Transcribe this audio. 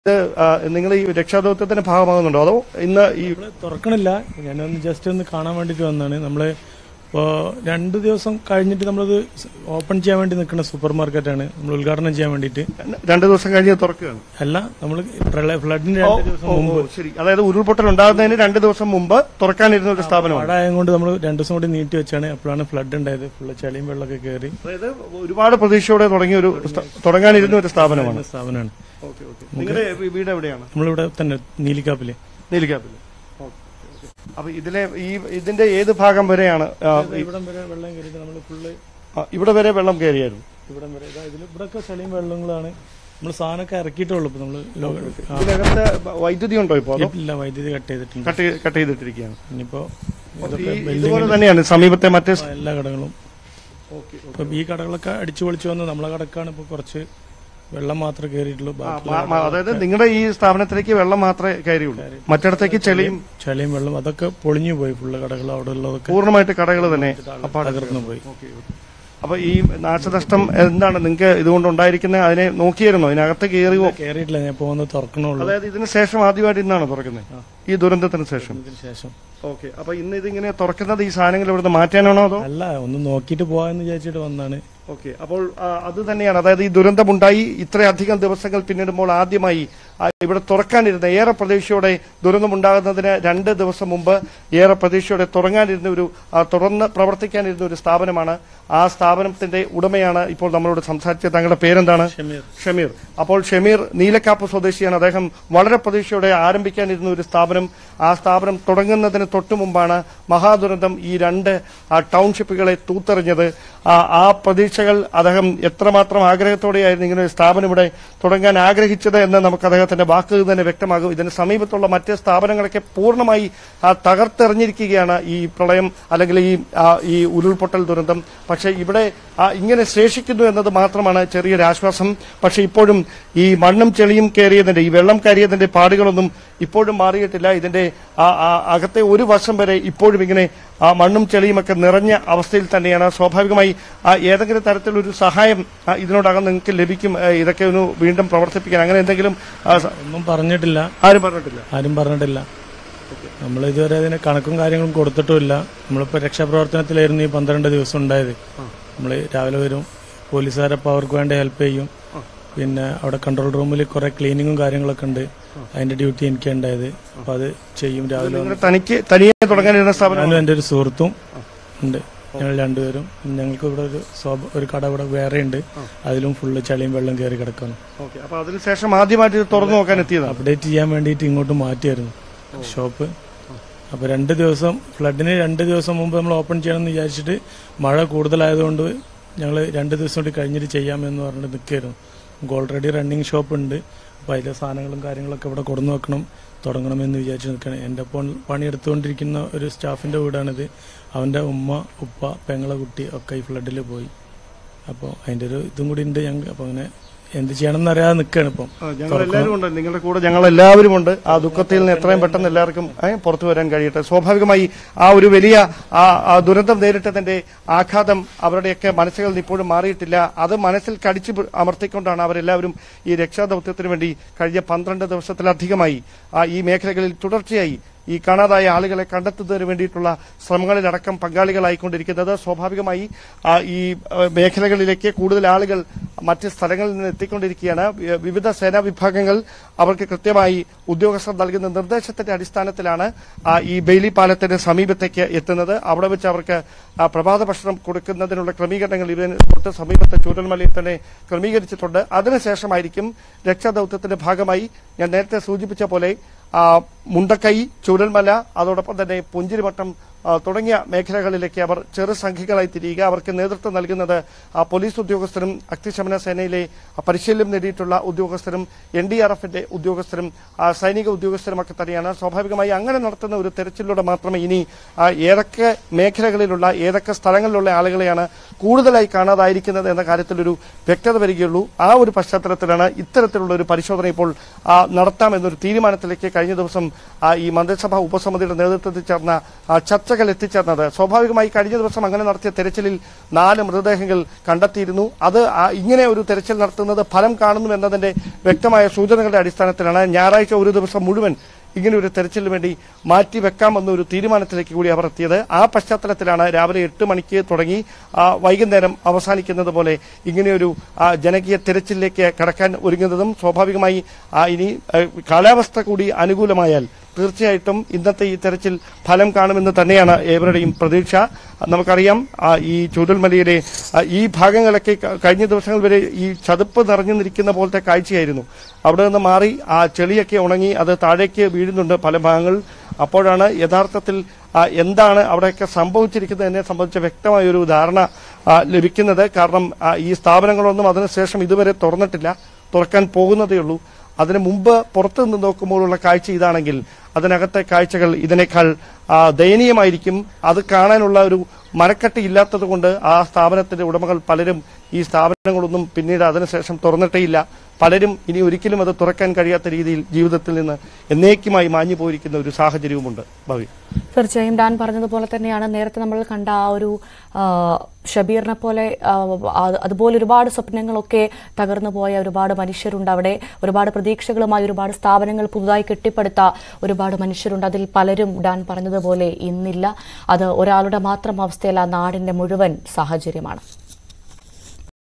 നിങ്ങൾ ഈ രക്ഷാദൗത്യത്തിന്റെ ഭാഗമാകുന്നുണ്ടോ അതോ ഇന്ന് ഈ തുറക്കണില്ല? ഞാനൊന്ന് ജസ്റ്റ് ഒന്ന് കാണാൻ വേണ്ടിട്ട് വന്നാണ്. നമ്മള് ഇപ്പോ 2 ദിവസം കഴിഞ്ഞിട്ട് നമ്മളത് ഓപ്പൺ ചെയ്യാൻ വേണ്ടി നിൽക്കുന്ന സൂപ്പർ മാർക്കറ്റാണ്. നമ്മൾ ഉദ്ഘാടനം ചെയ്യാൻ വേണ്ടിട്ട് 2 ദിവസം കഴിഞ്ഞ് തുറക്കുകയാണ്. അല്ല, നമ്മൾ ഫ്ലഡിന് 2 ദിവസം മുമ്പ്, ശരി, അതായത് ഉരുൾപൊട്ടൽ ഉണ്ടാകുന്നതിന് 2 ദിവസം മുമ്പ് തുറക്കാനിരുന്ന ഒരു സ്ഥാപനമാണ്. മഴയായതുകൊണ്ട് നമ്മൾ 2 ദിവസം കൂടി നീട്ടി വെച്ചാണ്. അപ്പോഴാണ് ഫ്ലഡ് ഉണ്ടായത്. ഫുള്ള് ചളിയും വെള്ളമൊക്കെ കയറി. അതായത് ഒരുപാട് പ്രതീക്ഷയോടെ തുടങ്ങാനിരുന്ന ഒരു സ്ഥാപനമാണ്. നിങ്ങളുടെ വീട് എവിടെയാണ്? നമ്മളിവിടെ തന്നെ നീലിക്കാപ്പില്. അപ്പൊ ഇതിന്റെ ഏത് ഭാഗം വരെയാണ്? ഇവിടം വരെ വെള്ളം കയറിയിട്ട് നമ്മൾ ഫുള്ള് ഇവിടെ വരെ വെള്ളം കയറിയായിരുന്നു. ഇവിടം വരെ ഇവിടൊക്കെ ചളിയും വെള്ളങ്ങളാണ്. നമ്മൾ സാധനമൊക്കെ ഇറക്കിയിട്ടുള്ളൂ. ഇപ്പൊ നമ്മള് ഇതിനകത്ത് വൈദ്യുതി ഉണ്ടോ? ഇപ്പൊ ഇല്ല, വൈദ്യുതി കട്ട് ചെയ്തിട്ടുണ്ട്. കട്ട് ചെയ്തിട്ടിരിക്കുകയാണ്. ഇനിയിപ്പോ ഇതുപോലെ തന്നെയാണ് സമീപത്തെ മറ്റേ എല്ലാ കടകളും. ഇപ്പൊ ഈ കടകളൊക്കെ അടിച്ചു പൊളിച്ചു വന്ന് നമ്മളെ കടക്കാണ് ഇപ്പൊ കുറച്ച് വെള്ളം മാത്രമേ കയറിയിട്ടുള്ളൂ. അതായത് നിങ്ങളുടെ ഈ സ്ഥാപനത്തിലേക്ക് വെള്ളം മാത്രമേ കയറിയുള്ളൂ, മറ്റിടത്തേക്ക് ചളിയും വെള്ളം അതൊക്കെ പൊളിഞ്ഞു പോയി. ഫുള്ള് കടകൾ അവിടെ ഉള്ളതൊക്കെ പൂർണ്ണമായിട്ട് കടകൾ തന്നെ തകർന്നു പോയി. അപ്പൊ ഈ നാശനഷ്ടം എന്താണ് നിങ്ങൾക്ക് ഇതുകൊണ്ട് ഉണ്ടായിരിക്കുന്നത്? അതിനെ നോക്കിയായിരുന്നോ? ഇതിനകത്ത് കയറിയിട്ടില്ല. ഞാൻ പോകുന്നത് തുറക്കണുള്ളൂ. അതായത് ഇതിന് ശേഷം ആദ്യമായിട്ട് ഇന്നാണ് തുറക്കുന്നത്, ഈ ദുരന്തത്തിന് ശേഷം? ഓക്കെ. അപ്പൊ ഇന്ന് ഇതിങ്ങനെ തുറക്കുന്നത് ഈ സാധനങ്ങൾ ഇവിടുന്ന് മാറ്റാനാണോ അതോ? അല്ല, ഒന്ന് നോക്കിയിട്ട് പോകാന്ന് വിചാരിച്ചിട്ട് വന്നാണ്. ഓക്കെ. അപ്പോൾ അത് തന്നെയാണ്, അതായത് ഈ ദുരന്തമുണ്ടായി ഇത്രയധികം ദിവസങ്ങൾ പിന്നിടുമ്പോൾ ആദ്യമായി ഇവിടെ തുറക്കാനിരുന്ന, ഏറെ പ്രതീക്ഷയോടെ ദുരന്തമുണ്ടാകുന്നതിന് 2 ദിവസം മുമ്പ് ഏറെ പ്രതീക്ഷയോടെ തുറന്ന് പ്രവർത്തിക്കാനിരുന്ന ഒരു സ്ഥാപനമാണ്. ആ സ്ഥാപനത്തിന്റെ ഉടമയാണ് ഇപ്പോൾ നമ്മളോട് സംസാരിച്ചത്. താങ്കളുടെ പേരെന്താണ്? ഷമീർ. അപ്പോൾ ഷമീർ നീലക്കാപ്പ് സ്വദേശിയാണ്. അദ്ദേഹം വളരെ പ്രതീക്ഷയോടെ ആരംഭിക്കാനിരുന്ന ഒരു സ്ഥാപനം, ആ സ്ഥാപനം തുടങ്ങുന്നതിന് തൊട്ടു മുമ്പാണ് മഹാദുരന്തം ഈ 2 ടൗൺഷിപ്പുകളെ തൂത്തെറിഞ്ഞത്. ആ പ്രതീക്ഷകൾ അദ്ദേഹം എത്രമാത്രം ആഗ്രഹത്തോടെയായിരുന്നു ഇങ്ങനെ ഒരു സ്ഥാപനം ഇവിടെ തുടങ്ങാൻ ആഗ്രഹിച്ചത് എന്ന് നമുക്ക് അദ്ദേഹത്തിന്റെ വാക്കുകൾ തന്നെ വ്യക്തമാകും. ഇതിന് സമീപത്തുള്ള മറ്റ് സ്ഥാപനങ്ങളൊക്കെ പൂർണ്ണമായി തകർത്തെറിഞ്ഞിരിക്കുകയാണ് ഈ പ്രളയം അല്ലെങ്കിൽ ഈ ഉരുൾപൊട്ടൽ ദുരന്തം. പക്ഷേ ഇവിടെ ഇങ്ങനെ ശേഷിക്കുന്നു എന്നത് മാത്രമാണ് ചെറിയൊരു ആശ്വാസം. പക്ഷെ ഇപ്പോഴും ഈ മണ്ണും ചെളിയും കയറിയതിന്റെ, ഈ വെള്ളം കയറിയതിന്റെ പാടുകളൊന്നും ഇപ്പോഴും മാറിയിട്ടില്ല. ഇതിന്റെ അകത്തെ ഒരു വശം വരെ ഇപ്പോഴും ഇങ്ങനെ മണ്ണും ചെളിയുമൊക്കെ നിറഞ്ഞ അവസ്ഥയിൽ തന്നെയാണ്. സ്വാഭാവികമായി ഏതെങ്കിലും തരത്തിലൊരു സഹായം ഇതിനോടകം നിങ്ങൾക്ക് ലഭിക്കും, ഇതൊക്കെ ഒന്ന് വീണ്ടും പ്രവർത്തിപ്പിക്കാൻ, അങ്ങനെ എന്തെങ്കിലും? ഒന്നും പറഞ്ഞിട്ടില്ല. ആരും പറഞ്ഞിട്ടില്ല. നമ്മൾ ഇതുവരെ അതിന് കണക്കും കാര്യങ്ങളും കൊടുത്തിട്ടുമില്ല. നമ്മളിപ്പോ രക്ഷാപ്രവർത്തനത്തിലായിരുന്നു ഈ 12 ദിവസം ഉണ്ടായത്. നമ്മൾ രാവിലെ വരും, പോലീസുകാരപ്പോൾ അവർക്ക് വേണ്ട ഹെൽപ്പ് ചെയ്യും. പിന്നെ അവിടെ കൺട്രോൾ റൂമിൽ കുറെ ക്ലീനിങ്ങും കാര്യങ്ങളൊക്കെ ഉണ്ട്. അതിന്റെ ഡ്യൂട്ടി എനിക്ക് ഉണ്ടായത്. അപ്പൊ അത് ചെയ്യും രാവിലെ. ഞാനും എന്റെ ഒരു സുഹൃത്തും ഉണ്ട്. ഞങ്ങൾ 2 പേരും. ഞങ്ങൾക്ക് ഇവിടെ ഒരു കട ഇവിടെ വേറെ ഉണ്ട്. അതിലും ഫുള്ള് ചളിയും വെള്ളം കയറി കിടക്കുന്നു. അപ്പൊ അതിനുശേഷം ആദ്യമായിട്ട് തുറന്നു നോക്കാൻ എത്തിയത്, അപ്ഡേറ്റ് ചെയ്യാൻ വേണ്ടിയിട്ട് ഇങ്ങോട്ട് മാറ്റിയായിരുന്നു ഷോപ്പ്. അപ്പൊ 2 ദിവസം ഫ്ലഡിന് 2 ദിവസം മുമ്പ് നമ്മൾ ഓപ്പൺ ചെയ്യണമെന്ന് വിചാരിച്ചിട്ട് മഴ കൂടുതലായതുകൊണ്ട് ഞങ്ങൾ 2 ദിവസം കൂടി കഴിഞ്ഞിട്ട് ചെയ്യാമെന്ന് പറഞ്ഞിട്ട് നിൽക്കായിരുന്നു. നമുക്ക് ഓൾറെഡി റണ്ണിങ് ഷോപ്പ് ഉണ്ട്. അപ്പൊ അതിലെ സാധനങ്ങളും കാര്യങ്ങളൊക്കെ ഇവിടെ കൊടുന്നു വെക്കണം, തുടങ്ങണമെന്ന് വിചാരിച്ച് നിൽക്കണം. എൻ്റെ ഒപ്പം പണിയെടുത്തുകൊണ്ടിരിക്കുന്ന ഒരു സ്റ്റാഫിന്റെ വീടാണിത്. അവന്റെ ഉമ്മ, ഉപ്പ, പെങ്ങളെ കുട്ടി ഒക്കെ ഈ ഫ്ലഡിൽ പോയി. അപ്പോൾ അതിന്റെ ഒരു ഇതും കൂടി ഉണ്ട് ഞങ്ങൾ. അപ്പൊ അങ്ങനെ എന്ത് ചെയ്യണം എന്നറിയാതെ നിൽക്കുകയാണ് ഇപ്പം. ഞങ്ങളെല്ലാവരും ഉണ്ട്, നിങ്ങളുടെ കൂടെ ഞങ്ങളെല്ലാവരും ഉണ്ട്. ആ ദുഃഖത്തിൽ നിന്ന് എത്രയും പെട്ടെന്ന് എല്ലാവർക്കും പുറത്തു വരാൻ കഴിയട്ടെ. സ്വാഭാവികമായി ആ ഒരു വലിയ ദുരന്തം നേരിട്ടതിന്റെ ആഘാതം അവരുടെയൊക്കെ മനസ്സുകളിൽ ഇപ്പോഴും മാറിയിട്ടില്ല. അത് മനസ്സിൽ കടിച്ചു അമർത്തിക്കൊണ്ടാണ് അവരെല്ലാവരും ഈ രക്ഷാദൌത്യത്തിന് വേണ്ടി കഴിഞ്ഞ 12 ദിവസത്തിലധികമായി ഈ മേഖലകളിൽ തുടർച്ചയായി ഈ കാണാതായ ആളുകളെ കണ്ടെത്തുന്നതിന് വേണ്ടിയിട്ടുള്ള ശ്രമങ്ങളിലടക്കം പങ്കാളികളായിക്കൊണ്ടിരിക്കുന്നത്. സ്വാഭാവികമായി ഈ മേഖലകളിലേക്ക് കൂടുതൽ ആളുകൾ മറ്റ് സ്ഥലങ്ങളിൽ നിന്ന് എത്തിക്കൊണ്ടിരിക്കുകയാണ്. വിവിധ സേനാ വിഭാഗങ്ങൾ അവർക്ക് കൃത്യമായി ഉദ്യോഗസ്ഥർ നൽകുന്ന നിർദ്ദേശത്തിന്റെ അടിസ്ഥാനത്തിലാണ് ഈ ബെയിലി പാലത്തിന് സമീപത്തേക്ക് എത്തുന്നത്. അവിടെ വെച്ച് അവർക്ക് പ്രഭാത ഭക്ഷണം കൊടുക്കുന്നതിനുള്ള ക്രമീകരണങ്ങൾ ഇതിന് തൊട്ട് സമീപത്തെ ചൂരൽമലയിൽ തന്നെ ക്രമീകരിച്ചിട്ടുണ്ട്. അതിനുശേഷമായിരിക്കും രക്ഷാദൌത്യത്തിന്റെ ഭാഗമായി ഞാൻ നേരത്തെ സൂചിപ്പിച്ച പോലെ മുണ്ടക്കൈ, ചൂരൽമല, അതോടൊപ്പം തന്നെ പുഞ്ചിരിമട്ടം തുടങ്ങിയ മേഖലകളിലേക്ക് അവർ ചെറുസംഖ്യകളായി തിരിയുക. അവർക്ക് നേതൃത്വം നൽകുന്നത് പോലീസ് ഉദ്യോഗസ്ഥരും അഗ്നിശമന സേനയിലെ പരിശീലനം നേടിയിട്ടുള്ള ഉദ്യോഗസ്ഥരും NDRFന്റെ ഉദ്യോഗസ്ഥരും സൈനിക ഉദ്യോഗസ്ഥരുമൊക്കെ തന്നെയാണ്. സ്വാഭാവികമായി അങ്ങനെ നടത്തുന്ന ഒരു തെരച്ചിലൂടെ മാത്രമേ ഇനി ഏതൊക്കെ മേഖലകളിലുള്ള ഏതൊക്കെ സ്ഥലങ്ങളിലുള്ള ആളുകളെയാണ് കൂടുതലായി കാണാതായിരിക്കുന്നത് എന്ന കാര്യത്തിലൊരു വ്യക്തത വരികയുള്ളൂ. ആ ഒരു പശ്ചാത്തലത്തിലാണ് ഇത്തരത്തിലുള്ള ഒരു പരിശോധന ഇപ്പോൾ നടത്താമെന്നൊരു തീരുമാനത്തിലേക്ക് കഴിഞ്ഞ ദിവസം ഈ മന്ത്രിസഭാ ഉപസമിതിയുടെ നേതൃത്വത്തിൽ ചേർന്ന ചർച്ച ചർച്ചകൾ എത്തിച്ചേർന്നത്. സ്വാഭാവികമായി കഴിഞ്ഞ ദിവസം അങ്ങനെ നടത്തിയ തെരച്ചിലിൽ 4 മൃതദേഹങ്ങൾ കണ്ടെത്തിയിരുന്നു. അത് ഇങ്ങനെ ഒരു തെരച്ചിൽ നടത്തുന്നത് ഫലം കാണുന്നു എന്നതിന്റെ വ്യക്തമായ സൂചനകളുടെ അടിസ്ഥാനത്തിലാണ് ഞായറാഴ്ച ഒരു ദിവസം മുഴുവൻ ഇങ്ങനെ ഒരു തെരച്ചിലിന് വേണ്ടി മാറ്റിവെക്കാമെന്ന ഒരു തീരുമാനത്തിലേക്ക് കൂടി അവർ എത്തിയത്. ആ പശ്ചാത്തലത്തിലാണ് രാവിലെ 8 മണിക്ക് തുടങ്ങി വൈകുന്നേരം അവസാനിക്കുന്നത് പോലെ ഇങ്ങനെയൊരു ജനകീയ തെരച്ചിലിലേക്ക് കടക്കാൻ ഒരുങ്ങുന്നതും. സ്വാഭാവികമായി ഇനി കാലാവസ്ഥ കൂടി അനുകൂലമായാൽ തീർച്ചയായിട്ടും ഇന്നത്തെ ഈ തെരച്ചിൽ ഫലം കാണുമെന്ന് തന്നെയാണ് ഏവരുടെയും പ്രതീക്ഷ. നമുക്കറിയാം ഈ ചൂരൽമലയിലെ ഈ ഭാഗങ്ങളൊക്കെ കഴിഞ്ഞ ദിവസങ്ങൾ വരെ ഈ ചതുപ്പ് നിറഞ്ഞു നിൽക്കുന്ന പോലത്തെ കാഴ്ചയായിരുന്നു. അവിടെ നിന്ന് മാറി ആ ചെളിയൊക്കെ ഉണങ്ങി അത് താഴേക്ക് വീഴുന്നുണ്ട് പല ഭാഗങ്ങൾ. അപ്പോഴാണ് യഥാർത്ഥത്തിൽ എന്താണ് അവിടെയൊക്കെ സംഭവിച്ചിരിക്കുന്നതിനെ സംബന്ധിച്ച വ്യക്തമായ ഒരു ധാരണ ലഭിക്കുന്നത്. കാരണം ഈ സ്ഥാപനങ്ങളൊന്നും അതിനുശേഷം ഇതുവരെ തുറക്കാൻ പോകുന്നതേയുള്ളൂ. അതിനു മുമ്പ് പുറത്തു നിന്ന് നോക്കുമ്പോഴുള്ള കാഴ്ച ഇതാണെങ്കിൽ അതിനകത്തെ കാഴ്ചകൾ ഇതിനേക്കാൾ ദയനീയമായിരിക്കും. അത് കാണാനുള്ള ഒരു മനക്കെട്ടി ഇല്ലാത്തത് കൊണ്ട് ആ സ്ഥാപനത്തിന്റെ ഉടമകൾ പലരും ഈ സ്ഥാപനങ്ങളൊന്നും പിന്നീട് അതിനുശേഷം തുറന്നിട്ടേയില്ല. പലരും ഇനി ഒരിക്കലും അത് തുറക്കാൻ കഴിയാത്ത രീതിയിൽ ജീവിതത്തിൽ നിന്ന് എന്നേക്കുമായി മാഞ്ഞു പോയിരിക്കുന്ന ഒരു സാഹചര്യവുമുണ്ട്. ഭവ്യ, തീർച്ചയായും ഡാൻ പറഞ്ഞതുപോലെ തന്നെയാണ് നേരത്തെ നമ്മൾ കണ്ട ആ ഒരു ഷബീറിനെ പോലെ അതുപോലെ ഒരുപാട് സ്വപ്നങ്ങളൊക്കെ തകർന്നു പോയ ഒരുപാട് മനുഷ്യരുണ്ട് അവിടെ. ഒരുപാട് പ്രതീക്ഷകളുമായി ഒരുപാട് സ്ഥാപനങ്ങൾ പുതുതായി കെട്ടിപ്പടുത്ത ഒരുപാട് മനുഷ്യരുണ്ട്. അതിൽ പലരും ഡാൻ പറഞ്ഞതുപോലെ ഇന്നില്ല. അത് ഒരാളുടെ മാത്രം അവസ്ഥയല്ല, നാടിന്റെ മുഴുവൻ സാഹചര്യമാണ്.